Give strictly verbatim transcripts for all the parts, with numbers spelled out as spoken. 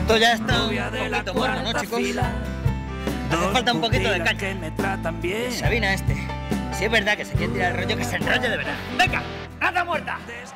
Esto ya está un poquito muerto, ¿no, chicos? Hace falta un poquito de caña. Que me tratan bien. Sabina este. Si es verdad que se quiere tirar el rollo, que se enrolle de verdad. ¡Venga! ¡Anda muerta!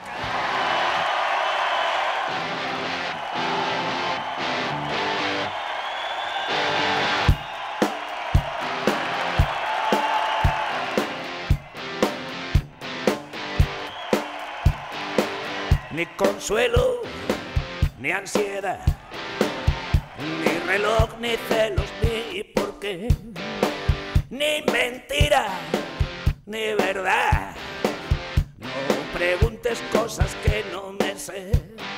Ni consuelo, ni ansiedad, ni reloj, ni celos, ni por qué, ni mentira, ni verdad. No preguntes cosas que no me sé.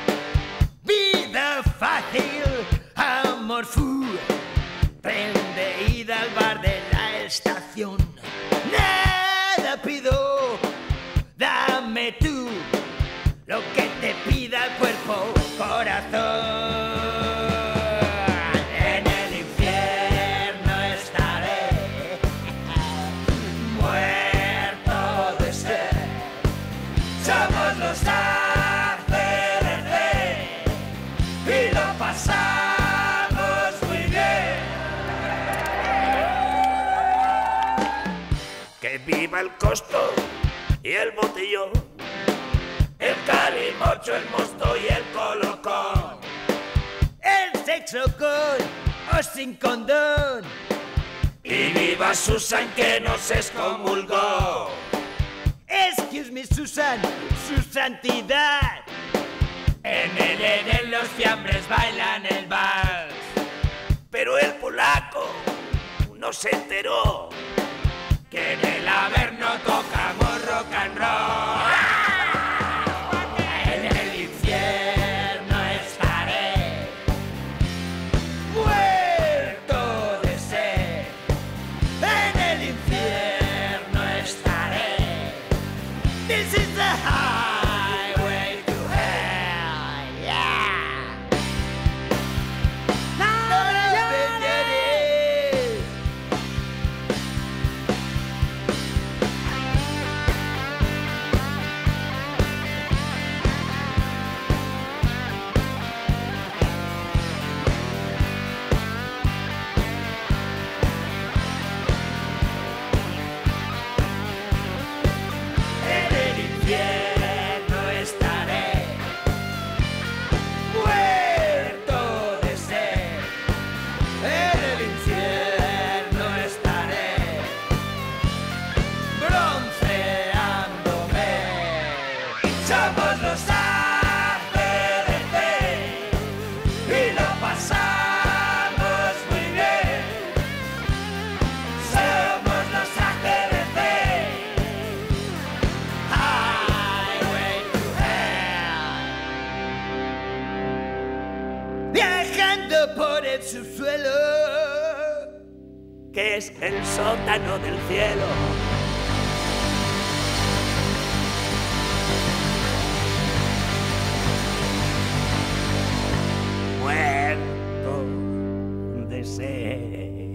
Vida fácil, amor full, tren de ida al bar de la estación. Nada pido, dame tú lo que te pida el cuerpo, corazón. En el infierno estaré, muerto de sed. Somos los A C D C y lo pasamos muy bien. Que viva el costo y el botellón, el calimocho, el mosto y el colocón. El sexo con o sin condón. Y viva Susan que nos excomulgó. Excuse me, Susan, su santidad. En el Edén los fiambres bailan el vals. Pero el polaco no se enteró que en el Averno tocamos rock and roll. En el infierno estaré, muerto de sed. En el infierno estaré. This is the highway to hell, yeah. No llores. En el infierno estaré, muerto de sed. En el infierno estaré, bronceándome. Somos los A C D C y lo pasamos muy bien. Somos los A C D C. Highway to hell. Viajando por el subsuelo, que es el sótano del cielo. Muerto de sed.